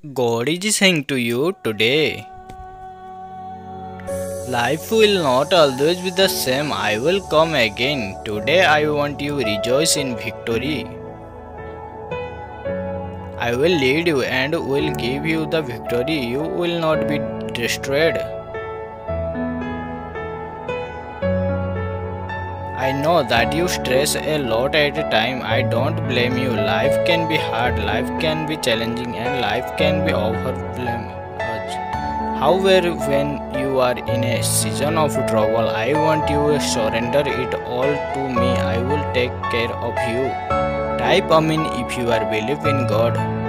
God is saying to you today, life will not always be the same. I will come again. Today I want you to rejoice in victory. I will lead you and will give you the victory. You will not be destroyed. I know that you stress a lot at a time. I don't blame you. Life can be hard, life can be challenging, and life can be overwhelming us. However, when you are in a season of trouble, I want you to surrender it all to me. I will take care of you. Type Amen if you are believe in God.